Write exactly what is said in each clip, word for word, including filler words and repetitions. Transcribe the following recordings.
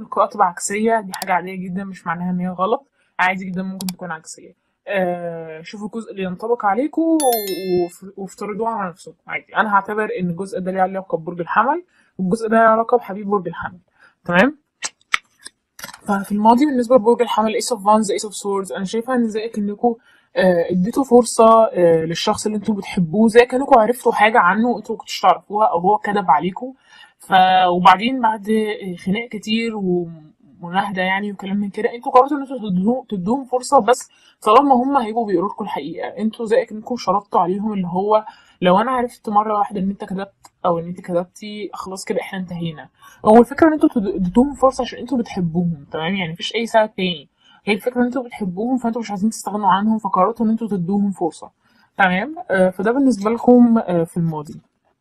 القراءة تبقى عكسية، دي حاجة عادية جدا، مش معناها ان هي غلط، عادي جدا ممكن تكون عكسية. آه شوفوا الجزء اللي ينطبق عليكم وف- وافترضوه على نفسكم عادي. انا هعتبر ان الجزء ده ليه علاقة ببرج الحمل، والجزء ده ليه علاقة بحبيب برج الحمل. تمام. ففي الماضي بالنسبة لبرج الحمل Ace of Wands Ace of Swords، أنا شايفة إن زي كأنكوا آه، اديتوا فرصة آه، للشخص اللي انتوا بتحبوه، زي كأنكوا عرفتوا حاجة عنه انتوا مكنتوش تعرفوها أو هو كذب عليكوا. ف وبعدين بعد آه، خناق كتير ومناهدة يعني وكلام من كده، انتوا قررتوا ان انتوا تدوهم تدوهم فرصة، بس طالما هم هيبقوا بيقولوا لكم الحقيقة، انتوا زي كأنكم شرطتوا عليهم اللي هو لو انا عرفت مرة واحدة ان انت كذبت او ان انت كذبتي، خلاص كده احنا انتهينا. هو الفكرة ان انتوا تد- اديتوهم فرصة عشان انتوا بتحبوهم، تمام، يعني مفيش اي سبب تاني. هي الفكرة ان انتوا بتحبوهم فانتوا مش عايزين تستغنوا عنهم، فقررتوا ان انتوا تدوهم فرصة. تمام. آه فده بالنسبة لكم آه في الماضي.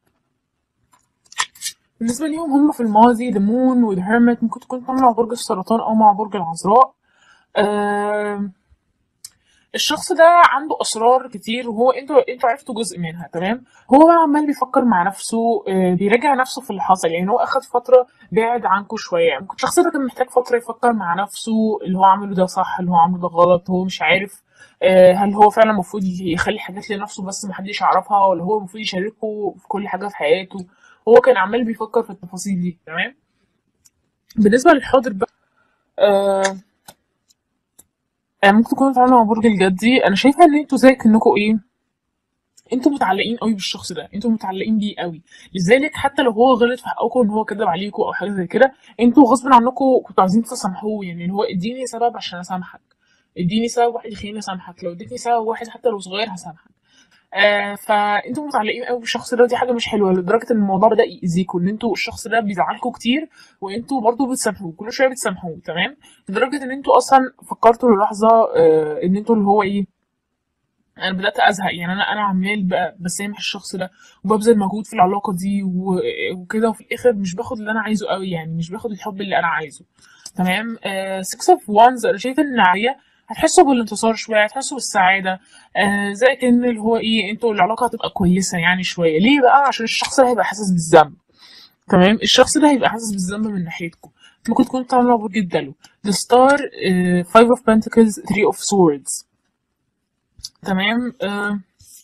بالنسبة ليهم هم في الماضي The Moon و The Hermit، ممكن تكون مع برج السرطان او مع برج العذراء. آه الشخص ده عنده اسرار كتير، وهو انتوا انتوا عرفتوا جزء منها. تمام. هو بقى عمال بيفكر مع نفسه، آه، بيراجع نفسه في اللي حصل، يعني هو اخد فتره بعد عنكم شويه، يعني ممكن الشخص ده كان محتاج فتره يفكر مع نفسه اللي هو عامله ده صح، اللي هو عامله ده غلط، هو مش عارف آه، هل هو فعلا المفروض يخلي حاجات لنفسه بس محدش يعرفها، ولا هو المفروض يشاركه في كل حاجه في حياته. هو كان عمال بيفكر في التفاصيل دي. تمام. بالنسبه للحاضر بقى، آه آه، ممكن تكونوا بتتعاملوا مع برج الجدي. انا شايفه ان انتوا زي كأنكم ايه، انتوا متعلقين قوي بالشخص ده، انتوا متعلقين بيه قوي، لذلك حتى لو هو غلط في حقكم ان هو كذب عليكم او حاجه زي كده، انتوا غصب عنكم كنتوا عايزين تسامحوه، يعني اللي هو اديني سبب عشان اسامحك، اديني سبب واحد يخليني اسامحك، لو اديتني سبب واحد حتى لو صغير هسامحك. آه فانتوا متعلقين قوي بالشخص ده، ودي حاجه مش حلوه، لدرجه ان الموضوع بدا يأذيكم، ان انتوا الشخص ده بيزعلكم كتير وانتوا برضه بتسامحوه كل شويه بتسامحوه. تمام. لدرجه ان انتوا اصلا فكرتوا للحظه آه ان انتوا اللي هو ايه، انا بدات ازهق، يعني انا انا عمال بقى بسامح الشخص ده وببذل مجهود في العلاقه دي و- وكده، وفي الاخر مش باخد اللي انا عايزه قوي، يعني مش باخد الحب اللي انا عايزه. تمام. ستة اوف وانز انا شايفه ان عاليه، هتحسوا بالانتصار شويه، هتحسوا بالسعاده، آه زي كان اللي هو ايه، انتوا العلاقه هتبقى كويسه يعني شويه. ليه بقى؟ عشان الشخص ده هيبقى حاسس بالذنب. تمام. الشخص ده هيبقى حاسس بالذنب من ناحيتكم. ممكن تكونوا بتعملوا برج الدلو The Star uh, Five of Pentacles Three of Swords. تمام. آه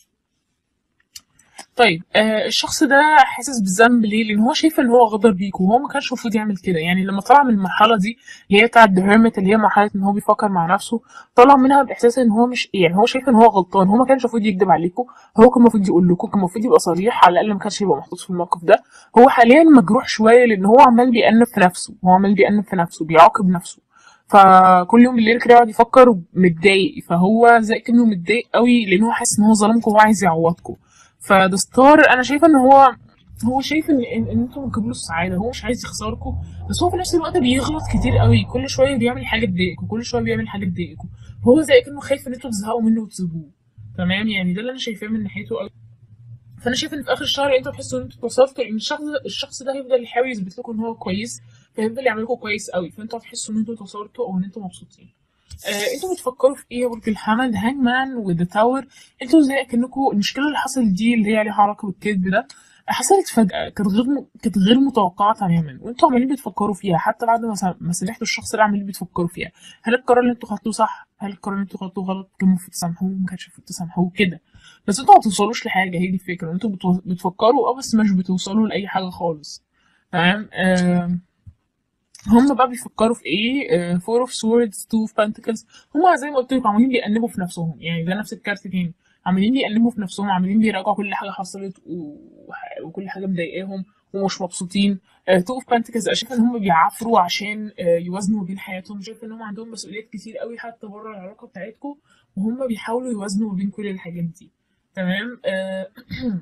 طيب آه الشخص ده حاسس بالذنب ليه؟ لان هو شايف ان هو غدر بيك، وهو ما كانش المفروض يعمل كده، يعني لما طلع من المرحله دي اللي هي بتاعت ذا هيرميت، اللي هي مرحله ان هو بيفكر مع نفسه، طلع منها باحساس ان هو مش، يعني هو شايف ان هو غلطان، هو ما كانش المفروض يكذب عليكم، هو كان المفروض يقول لكم، كان المفروض يبقى صريح، على الاقل ما كانش يبقى محطوط في الموقف ده. هو حاليا مجروح شويه لان هو عمال بيأنب في نفسه، هو عمال بيأنب في نفسه، بيعاقب نفسه، فكل يوم بالليل كده يقعد يفكر متضايق، فهو زي كأنه متضايق قوي لان هو حاسس ان هو ظلمكم وهو عايز يعوضكم. فده ستار انا شايفه ان هو هو شايف ان ان, إن انتوا بتجيبوا له السعاده، هو مش عايز يخسركم، بس هو في نفس الوقت بيغلط كتير قوي، كل شويه بيعمل حاجه تضايقكم، كل شويه بيعمل حاجه تضايقكم، فهو زي كانه خايف ان انتوا تزهقوا منه وتسيبوه. تمام. يعني ده اللي انا شايفاه من ناحيته قوي. فانا شايف ان في اخر الشهر انتوا تحسوا ان انتوا اتوصلتوا، ان الشخص الشخص ده هيفضل يحاول يثبت لكم ان هو كويس، فهيفضل يعمل لكم كويس قوي، فانتوا هتحسوا ان انتوا اتوصلتوا او ان انتوا مبسوطين. آه، انتوا بتفكروا في ايه يا برج الحمل؟ هانج مان وذا تاور. انتوا زي كانكم المشكله اللي حصلت دي اللي هي ليها علاقه بالكذب ده حصلت فجاه، كانت غير م... كانت غير متوقعه تماما، وانتوا عمالين بتفكروا فيها حتى بعد ما سا- ما سامحتوا الشخص ده، عمالين بتفكروا فيها، هل القرار اللي انتوا خدتوه صح؟ هل القرار اللي انتوا خدتوه غلط؟ كان المفروض تسامحوه؟ ما كانش المفروض تسامحوه كده؟ بس انتوا ما بتوصلوش لحاجه، هي دي الفكره، انتوا بتو... بتفكروا اه بس مش بتوصلوا لاي حاجه خالص. تمام. آه... هم بقى بيفكروا في ايه؟ فور اوف سوردز تو اوف بنتكلز. هم زي ما قلت لكم عمالين بيأنبوا في نفسهم، يعني ده نفس الكارت تاني، عمالين بيأنبوا في نفسهم، عمالين بيراجعوا كل حاجه حصلت و... وكل حاجه مضايقاهم ومش مبسوطين. تو اوف بنتكلز انا شايفه ان هم بيعافروا عشان آه، يوازنوا بين حياتهم، شايفه ان هم عندهم مسؤوليات كتير قوي حتى بره العلاقه بتاعتكم، وهم بيحاولوا يوازنوا بين كل الحاجات دي. تمام. آه،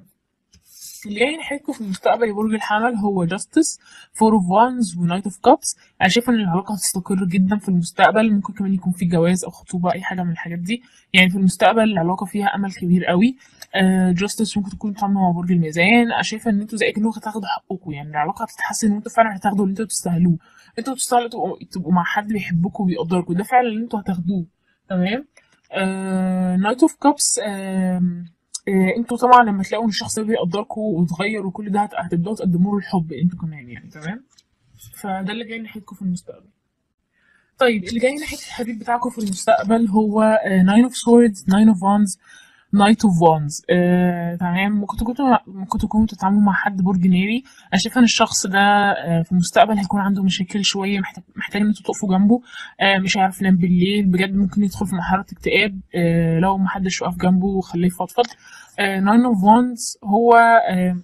اللي جاي ناحيتكم في المستقبل يا برج الحمل هو جاستس فور اوف وانز ونايت اوف كابس. انا شايفه ان العلاقه هتستقر جدا في المستقبل، ممكن كمان يكون في جواز او خطوبه، اي حاجه من الحاجات دي، يعني في المستقبل العلاقه فيها امل كبير قوي. آه جاستس ممكن تكون بتعاملوا مع برج الميزان. انا شايفه ان انتوا زي كأنكم هتاخدوا حقكم، يعني العلاقه هتتحسن وانتوا فعلا هتاخدوا اللي انتوا تستاهلوه، انتوا تستاهلوا تبقوا, تبقوا مع حد بيحبكم وبيقدركم، ده فعلا اللي انتوا هتاخدوه. تمام. نايت اوف كابس إيه، انتوا طبعا لما تلاقوا ان الشخص ده بيقدركم واتغير وكل ده هت- هتبداوا تقدموا له الحب انتوا كمان، يعني. تمام. فده اللي جاي ناحيتكم في المستقبل. طيب اللي جاي ناحية الحبيب بتاعكم في المستقبل هو ناين اوف سوردز، ناين اوف وانز، نايت اوف وانز. تمام. ممكن تكونوا ممكن تكونوا بتتعاملوا مع حد برج ناري. انا شايفه ان الشخص ده آه في المستقبل هيكون عنده مشاكل شويه، محتاج محتاج ان انتوا تقفوا جنبه. آه مش هيعرف ينام بالليل بجد، ممكن يدخل في مرحله اكتئاب آه لو محدش وقف جنبه وخليه يفضفض. ناين اوف وانز هو آه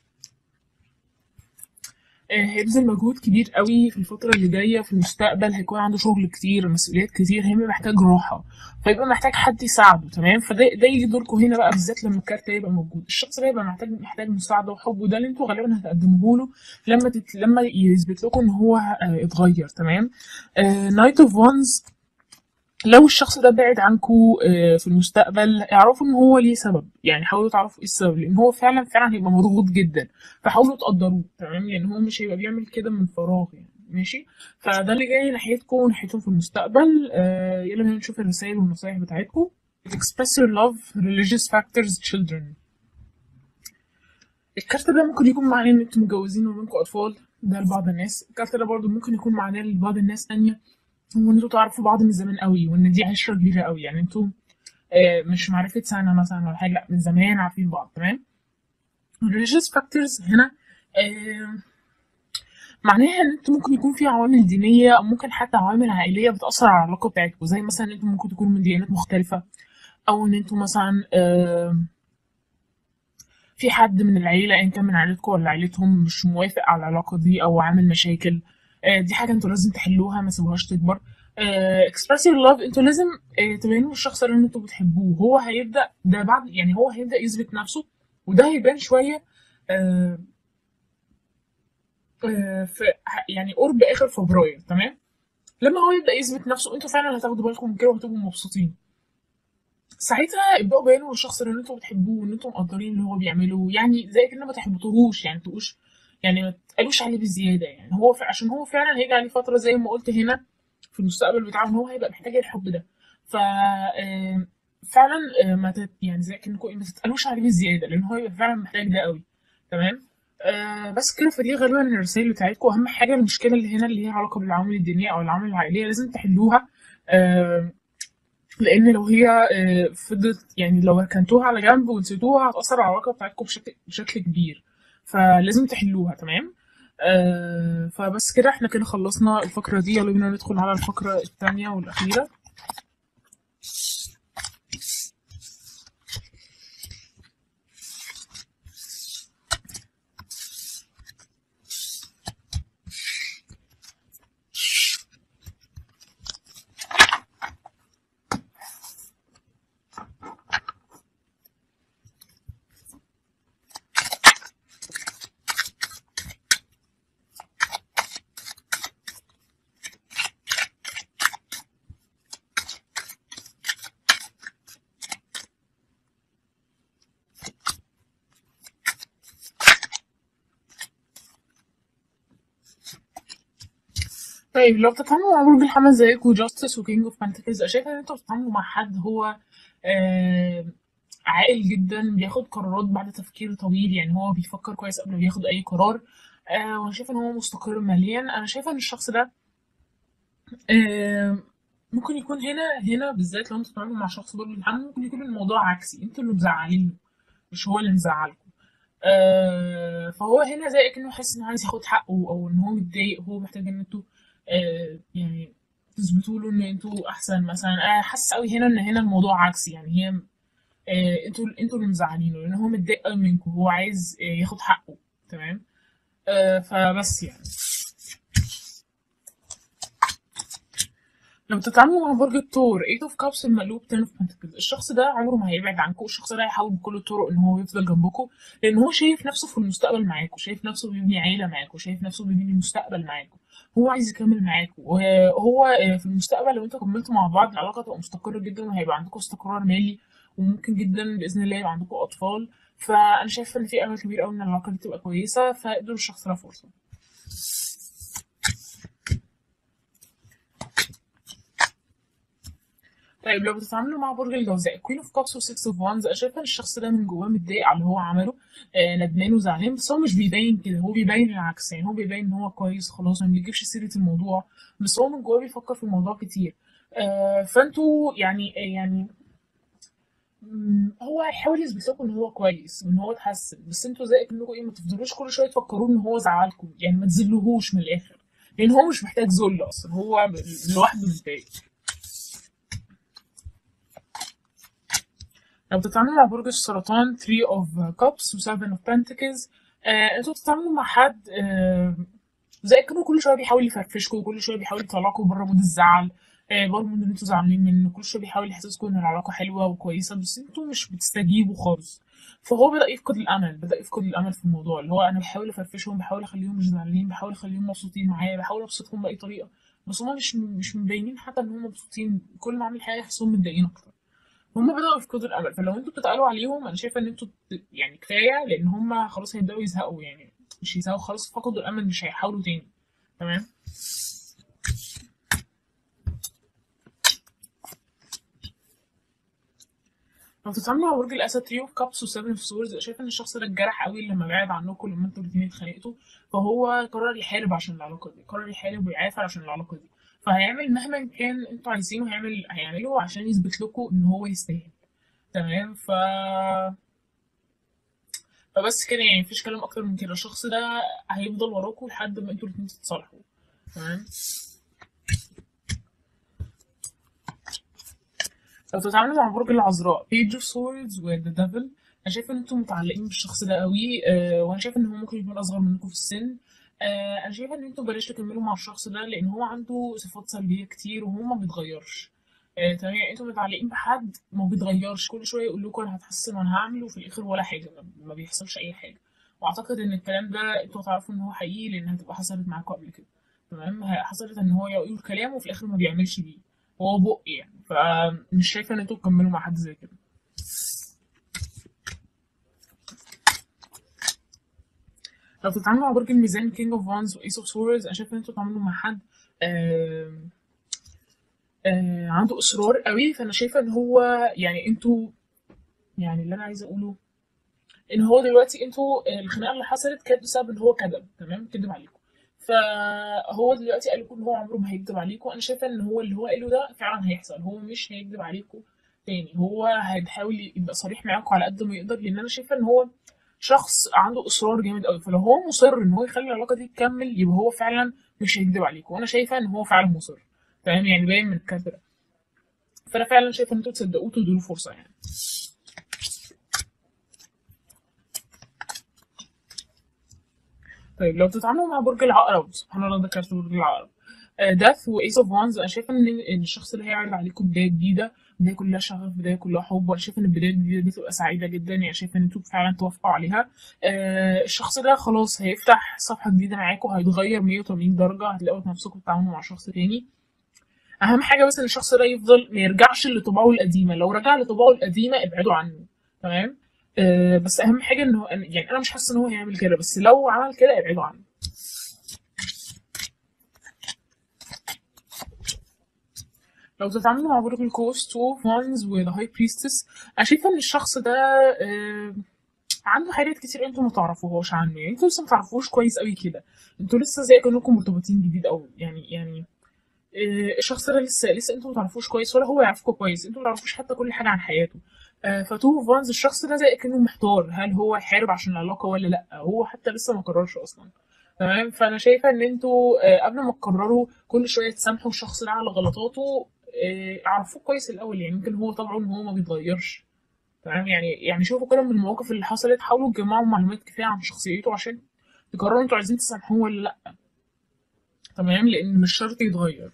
آه، هيبذل مجهود كبير قوي في الفترة اللي جاية في المستقبل، هيكون عنده شغل كتير، مسؤوليات كتير، هيبقى محتاج راحة، فيبقى محتاج حد يساعده. تمام. فده ده يجي دوركم هنا بقى، بالذات لما الكارت يبقى موجود. الشخص ده يبقى محتاج محتاج مساعدة وحب، وده اللي انتوا غالبا هتقدموه له لما تت... لما يثبت لكم ان هو آه، اتغير. تمام. نايت اوف وانز، لو الشخص ده بعد عنكو آه، في المستقبل، اعرفوا ان هو ليه سبب. يعني حاولوا تعرفوا ايه السبب، لان هو فعلا فعلا هيبقى مضغوط جدا، فحاولوا تقدروه. تمام. لان هو مش هيبقى بيعمل كده من فراغ يعني. ماشي. فده اللي جاي ناحيتكم وناحيتهم في المستقبل. آه يلا بينا نشوف الرسائل والنصايح بتاعتكم. express your love, religious factors, children. الكارت ده ممكن يكون معناه ان انتم متجوزين ومنكم اطفال، ده لبعض الناس. الكارت ده برضو ممكن يكون معناه لبعض الناس تانية وان انتوا تعرفوا بعض من زمان قوي، وان دي عشره كبيره قوي. يعني انتوا آه، مش معرفه سنه مثلا ولا حاجه، لا، من زمان عارفين بعض. تمام. religious factors هنا آه، معناها ان انتوا ممكن يكون في عوامل دينيه، او ممكن حتى عوامل عائليه بتاثر على العلاقه بتاعتكم، زي مثلا ان انتوا ممكن تكونوا من ديانات مختلفه، او ان انتوا مثلا آه، في حد من العيله ان كان من عيلتكم ولا عيلتهم مش موافق على العلاقه دي او عامل مشاكل. آه، دي حاجه انتوا لازم تحلوها، ما تسيبوهاش تكبر. اكسبرس يور لاف، انتوا لازم آه، تبينوا للشخص اللي انتوا بتحبوه. هو هيبدا ده بعد، يعني هو هيبدا يثبت نفسه، وده هيبان شويه آه، آه، في يعني قرب اخر فبراير. تمام. لما هو يبدا يثبت نفسه، انتوا فعلا هتاخدوا بالكم من كده وهتبقوا مبسوطين. ساعتها ابداوا بينوا للشخص اللي انتوا بتحبوه ان انتوا مقدرين اللي هو بيعمله، يعني زي كده ما تحبطوهوش، يعني تبقوش، يعني ما تقلوش عليه بزياده. يعني هو ف... عشان هو فعلا هيجي عليه فتره زي ما قلت هنا في المستقبل بتاعه ان هو هيبقى محتاج الحب ده. ف آه، فعلا آه، ما تت... يعني زي كأنكم ما تتقلوش عليه بزياده، لان هو هيبقى فعلا محتاج ده قوي. تمام. آه بس كده. فدي غالبا الرسائل بتاعتكم. اهم حاجه المشكله اللي هنا اللي هي علاقه بالعوامل الدينيه او العوامل العائليه لازم تحلوها. آه لان لو هي آه، فضلت، يعني لو ركنتوها على جنب ونسيتوها هتأثر على العلاقة بتاعتكم بشكل بشكل كبير، فلازم تحلوها. تمام. آه فبس كده، احنا كده خلصنا الفقرة دي. يلا بينا ندخل على الفقرة التانية والأخيرة. طيب لو بتتعاملوا مع برج الحمل زيكم جاستس وكينج اوف بنتكلز، شايفة ان انتوا بتتعاملوا مع حد هو آه عاقل جدا، بياخد قرارات بعد تفكير طويل. يعني هو بيفكر كويس قبل ما ياخد اي قرار. آه وانا شايفة ان هو مستقر ماليا. انا شايفة ان الشخص ده آه، ممكن يكون هنا هنا بالذات لو انتوا بتتعاملوا مع شخص برج الحمل، ممكن يكون الموضوع عكسي، انتوا اللي مزعلينه مش هو اللي مزعلكم. آه فهو هنا زي كأنه حاسس انه عايز ياخد حقه، او ان هو متضايق، هو محتاج ان انتوا آه يعني تثبتوا له ان انتوا احسن مثلا. آه حاسس قوي هنا ان هنا الموضوع عكسي، يعني هي آه انتوا انتوا اللي مزعلينه، لان هو متضايق قوي منكم، هو عايز آه ياخد حقه. تمام. آه فبس يعني لما تتعاملوا مع برج الثور ايت اوف كابس المقلوب تن اوف بنتكلز، الشخص ده عمره ما هيبعد عنكم. الشخص ده هيحاول بكل الطرق ان هو يفضل جنبكم، لان هو شايف نفسه في المستقبل معاكم، شايف نفسه بيبني عيله معاكم، شايف نفسه بيبني مستقبل معاكم. هو عايز يكمل معاكم، وهو آه، في المستقبل لو انتوا كملتوا مع بعض العلاقه تبقى مستقره جدا، وهيبقى عندكم استقرار مالي، وممكن جدا باذن الله يبقى عندكم اطفال. فانا شايفه ان في امل كبير قوي ان العلاقه دي تبقى كويسه، فادوا للشخص ده فرصه. طيب لو بتتعاملوا مع برج الجوزاء كوين اوف كابس و6 اوف وانز، انا شايفه ان الشخص ده من جواه متضايق على اللي هو عمله، آه ندمان وزعلان، بس هو مش بيبين كده، هو بيبين العكس. يعني هو بيبين ان هو كويس خلاص، ما بيجيبش سيره الموضوع، بس هو من جواه بيفكر في الموضوع كتير. آه فانتوا يعني يعني مم، هو هيحاول يثبت لكم ان هو كويس وان هو اتحسن، بس انتوا زي انكم ايه، ما تفضلوش كل شويه تفكروا ان هو زعلكم، يعني ما تذلوهوش من الاخر، لان هو مش محتاج ذل اصلا، هو لوحده متضايق. لو بتتعاملوا مع برج السرطان ثري of cups و سفن of pentacles، آه انتوا بتتعاملوا مع حد آه زي كانه كل شويه بيحاول يفرفشكوا، كل شويه بيحاول يطلعكوا بره مود الزعل، آه بره مود ان انتوا زعلانين منه، كل شويه بيحاول يحسسكم ان العلاقه حلوه وكويسه، بس انتوا مش بتستجيبوا خالص. فهو بدأ يفقد الامل، بدأ يفقد الامل في الموضوع، اللي هو انا بحاول افرفشهم، بحاول اخليهم مش زعلانين، بحاول اخليهم مبسوطين معايا، بحاول ابسطهم باي طريقه، بس هما مش مش مبينين حتى ان هم مبسوطين، كل ما اعمل حاجه احسهم متضايقين اكتر. هم بدأوا يفقدوا الأمل، فلو انتوا بتتقالوا عليهم أنا شايفة إن انتوا ت- يعني كفاية، لأن هم خلاص هيبدأوا يزهقوا، يعني مش يزهقوا خلاص، فقدوا الأمل، مش هيحاولوا تاني. تمام. لو بتتعاملوا مع برج الأسد تريو اوف كابس وسيفن اوف سورز، شايفة إن الشخص ده اتجرح قوي لما بعد عنكم، لما انتوا الاتنين اتخانقتوا، فهو قرر يحارب عشان العلاقة دي، قرر يحارب ويعافر عشان العلاقة دي، فهيعمل مهما كان انتوا عايزينه، هيعمل هيعمله عشان يثبت لكم إن هو يستاهل. تمام. ف فبس كده، يعني مفيش كلام اكتر من كده، الشخص ده هيفضل وراكوا لحد ما انتوا الاتنين تتصالحوا. تمام. لو تتعاملوا مع برج العذراء Page of Swords و The Devil، انا شايفه ان انتوا متعلقين بالشخص ده قوي، آه وانا شايفه ان هو ممكن يكون اصغر منكم في السن. آه انا شايفه ان انتوا بلاش تكملوا مع الشخص ده، لان هو عنده صفات سلبيه كتير وهو ما بيتغيرش. آه تمام. يعني انتوا متعلقين بحد ما بيتغيرش، كل شويه يقول لكم انا هتحسن وانا هعمل، وفي الاخر ولا حاجه، ما ما بيحصلش اي حاجه. واعتقد ان الكلام ده انتوا هتعرفوا ان هو حقيقي، لان هتبقى حصلت معاكم قبل كده. تمام. حصلت ان هو يقول كلام وفي الاخر ما بيعملش بيه، هو بق يعني، فمش شايفه ان انتوا تكملوا مع حد زي كده. لو بتتعاملوا مع برج الميزان كينج اوف وانز وايس اوف سورز، انا شايفه ان انتوا تتعاملوا مع حد آه آه عنده اصرار قوي، فانا شايفه ان هو يعني انتوا، يعني اللي انا عايزه اقوله ان هو دلوقتي انتوا، آه، الخناقه اللي حصلت كانت بسبب ان هو كذب، تمام، كذب عليكم. فهو دلوقتي قال لكم ان هو عمره ما هيكذب عليكم، انا شايفه ان هو اللي هو قاله ده فعلا هيحصل، هو مش هيكذب عليكم تاني، هو هيحاول يبقى صريح معاكم على قد ما يقدر، لان انا شايفه ان هو شخص عنده اصرار جامد قوي، فلو هو مصر ان هو يخلي العلاقه دي تكمل يبقى هو فعلا مش هيكذب عليكم، وانا شايفه ان هو فعلا مصر. تمام. يعني باين من الكلام ده، فانا فعلا شايفه ان انتوا تصدقوه وتدوا فرصه يعني. طيب لو بتتعاملوا مع برج العقرب، سبحان الله ده كارت برج العقرب، داث وايس اوف وانز، انا شايفه ان إن الشخص اللي هيعرض عليكم بدايه جديده، بدايه كلها شغف، بدايه كلها حب، وانا شايفه ان البدايه الجديده دي تبقى سعيده جدا، يعني شايفه ان انتوا فعلا توافقوا عليها. آه الشخص ده خلاص هيفتح صفحه جديده معاكم، هيتغير مية وتمانين درجه، هتلاقوا نفسكم بتتعاملوا مع شخص تاني. اهم حاجه بس ان الشخص ده يفضل ما يرجعش لطباعه القديمه، لو رجع لطباعه القديمه ابعدوا عنه. تمام. آه بس اهم حاجه ان هو، يعني انا مش حاسه ان هو هيعمل كده، بس لو عمل كده ابعدوا عنه. لو تتعاملوا مع برج القوس تو اوف وانز وذا هاي بريستس، انا شايفه ان الشخص ده آه، عنده حاجات كتير انتوا ما تعرفوهاش عنه، يعني انتوا لسه ما تعرفوش كويس قوي كده، انتوا لسه زي كانكم مرتبطين جديد، او يعني يعني آه، الشخص ده لسه لسه انتوا ما تعرفوش كويس، ولا هو يعرفكم كويس، انتوا ما تعرفوش حتى كل حاجه عن حياته. آه، فتو اوف وانز الشخص ده زي كانه محتار، هل هو يحارب عشان العلاقه ولا لا، هو حتى لسه ما قررش اصلا. تمام. فانا شايفه ان انتوا آه، قبل ما تقرروا كل شويه تسامحوا الشخص ده على غلطاته، آه، اعرفوه كويس الاول، يعني يمكن هو طبعه ان هو ما بيتغيرش. تمام. يعني يعني شوفوا كده من المواقف اللي حصلت، حاولوا تجمعوا معلومات كفايه عن شخصيته عشان تقرروا انتوا عايزين تسامحوه ولا لا. تمام. لان مش شرط يتغير.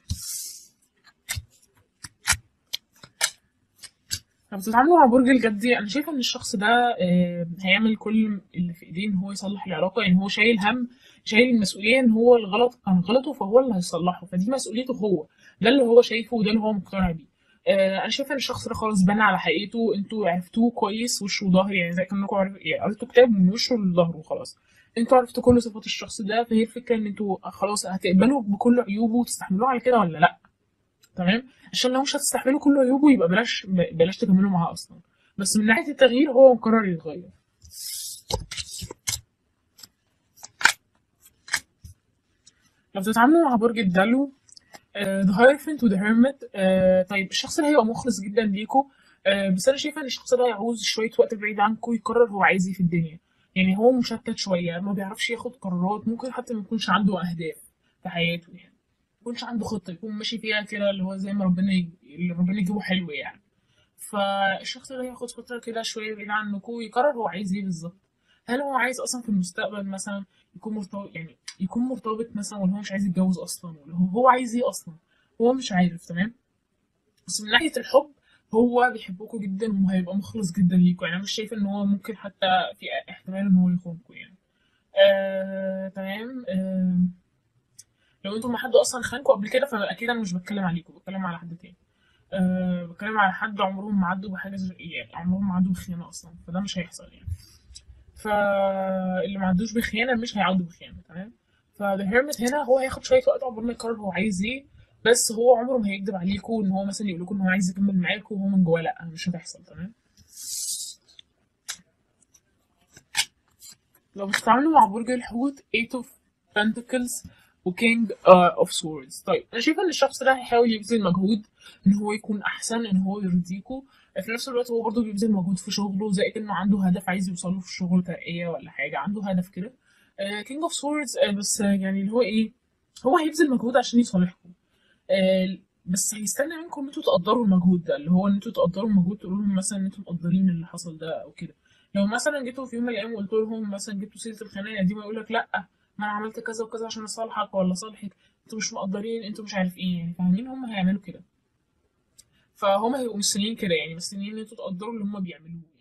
لما بتتعاملوا مع برج الجدي، انا شايفه ان الشخص ده آه، هيعمل كل اللي في ايديه ان هو يصلح العلاقه، يعني هو شايل هم، شايل المسؤوليه ان هو الغلط كان غلطه، فهو اللي هيصلحه، فدي مسؤوليته هو، ده اللي هو شايفه وده اللي هو مقتنع بيه. آه، انا شايفه ان الشخص ده خلاص بنى على حقيقته، انتوا عرفتوه كويس وش وظهر، يعني زي كانكم عرف... يعني قريتوا كتاب من وشه لظهره وخلاص، انتوا عرفتوا كل صفات الشخص ده، فهي الفكره ان انتوا خلاص هتقبلوا بكل عيوبه وتستحملوه على كده ولا لا. تمام، عشان لو مش هتستحملوا كل عيوبه يبقى بلاش بلاش تكملوا معاه اصلا. بس من ناحيه التغيير هو مقرر يتغير. لو بتتعاملوا مع برج الدلو، ذا هايرفنت وذا هيرمت، طيب الشخص اللي هيبقى مخلص جدا ليكوا، آه، بس انا شايفه ان الشخص ده هيعوز شويه وقت بعيد عنكم يقرر هو عايز ايه في الدنيا. يعني هو مشتت شويه، ما بيعرفش ياخد قرارات، ممكن حتى ما يكونش عنده اهداف في حياته يعني، ما يكونش عنده خطه، يكون ماشي فيها كده اللي هو زي ما ربنا يج... اللي ربنا يجيبه حلو يعني. فالشخص ده هياخد فتره كده شويه بعيد عنكم ويقرر هو عايز ايه بالظبط. هل هو عايز اصلا في المستقبل مثلا يكون مرتبط، يعني يكون مرتبط مثلا، ولا هو مش عايز يتجوز اصلا، ولا هو هو عايز ايه اصلا، هو مش عارف. تمام. بس من ناحية الحب هو بيحبكوا جدا وهيبقى مخلص جدا ليكوا، يعني أنا مش شايفة إن هو ممكن حتى في احتمال إن هو يخونكوا يعني. آه، تمام. آه، لو انتوا مع حد أصلا خانكوا قبل كده فأكيد أنا مش بتكلم عليكوا، بتكلم على حد تاني. آه، بتكلم على حد عمرهم ما عدوا بحاجة زي يعني عمرهم ما عدوا بخيانة أصلا، فده مش هيحصل يعني. فاللي ما عدوش بخيانة مش هيعدوا بخيانة. تمام. فذا هيرمت هنا هو هياخد شوية وقت عقبال ما يقرر هو عايز ايه، بس هو عمره ما هيكدب عليكم ان هو مثلا يقول لكم ان هو عايز يكمل معاكم وهو من جواه لا، مش هتحصل. تمام. لو بتتعاملوا مع برج الحوت eight of Pentacles و King uh, of Swords، طيب انا شايفه ان الشخص ده هيحاول يبذل مجهود ان هو يكون احسن، ان هو يرضيكوا. في نفس الوقت هو برضه بيبذل مجهود في شغله، زي انه عنده هدف عايز يوصله في الشغل، ترقية ولا حاجه، عنده هدف كده. كينج اوف سوردز، بس آه، يعني اللي هو ايه، هو هيبذل مجهود عشان يصالحكم. آه، بس هيستنى منكم ان انتوا تقدروا المجهود ده، اللي هو ان انتوا تقدروا المجهود، تقولوا لهم مثلا ان انتوا مقدرين اللي حصل ده او كده. لو مثلا جيتوا في يوم من الايام وقلت لهم مثلا، جبتوا سيره الخناقه دي، ما يقول لك لا ما انا عملت كذا وكذا عشان اصالحك ولا اصالحك، انتوا مش مقدرين، انتوا مش عارف ايه يعني، فاهمين هم هيعملوا كده. فهم هيبقوا مستنيين كده، يعني مستنيين ان انتوا تقدروا اللي هم بيعملوه.